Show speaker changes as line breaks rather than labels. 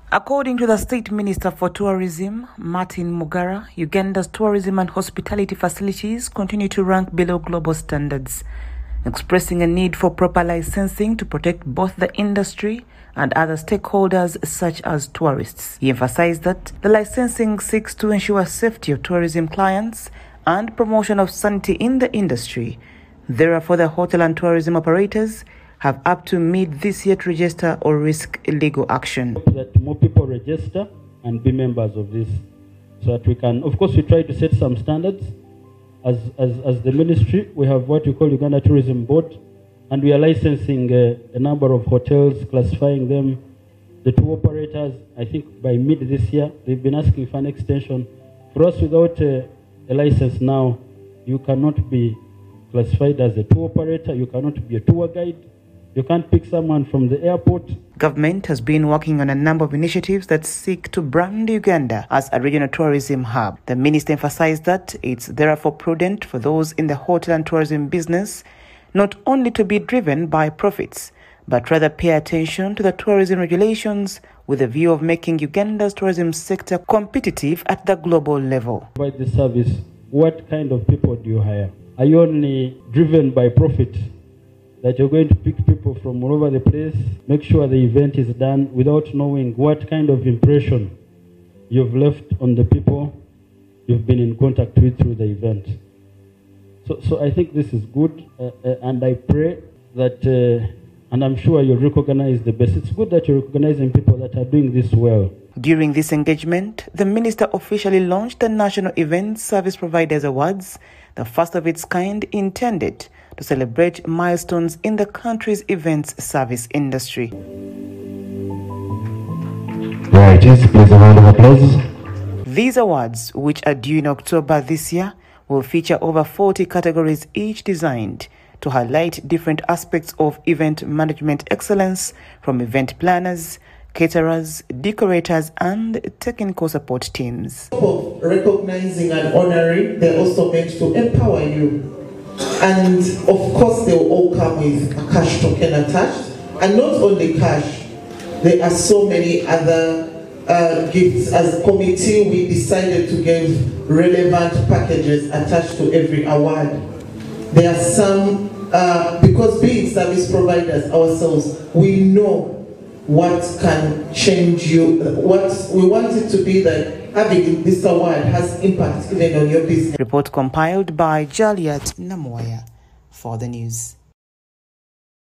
According to the State Minister for Tourism, Martin Mugara, Uganda's tourism and hospitality facilities continue to rank below global standards, expressing a need for proper licensing to protect both the industry and other stakeholders such as tourists. He emphasized that the licensing seeks to ensure safety of tourism clients and promotion of sanity in the industry. Therefore, the hotel and tourism operators have up to mid this year to register or risk illegal action.
That more people register and be members of this, so that we can, of course, we try to set some standards. As the ministry, we have what we call Uganda Tourism Board, and we are licensing a number of hotels, classifying them. The tour operators, I think by mid this year, they've been asking for an extension. For us, without a license now, you cannot be classified as a tour operator, you cannot be a tour guide. You can't pick someone from the airport.
Government has been working on a number of initiatives that seek to brand Uganda as a regional tourism hub. The minister emphasized that it's therefore prudent for those in the hotel and tourism business not only to be driven by profits, but rather pay attention to the tourism regulations with a view of making Uganda's tourism sector competitive at the global level.
Provide the service. What kind of people do you hire? Are you only driven by profit? That you're going to pick people from all over the place, make sure the event is done without knowing what kind of impression you've left on the people you've been in contact with through the event. So I think this is good, and I pray that, and I'm sure you'll recognize the best. It's good that you're recognizing people that are doing this well.
During this engagement, the minister officially launched the National Event Service Providers Awards, the first of its kind intended to celebrate milestones in the country's events service industry.
Right, yes, please, a round of applause.
These awards, which are due in October this year, will feature over 40 categories, each designed to highlight different aspects of event management excellence, from event planners, caterers, decorators, and technical support teams.
Recognizing and honoring, they're also meant to empower you. And of course, they will all come with a cash token attached. And not only cash, there are so many other gifts. As a committee, we decided to give relevant packages attached to every award. There are some, because being service providers ourselves, we know what can change you. What we want it to be that having this award has impact even on your business.
Report compiled by Jaliat Namoya for the news.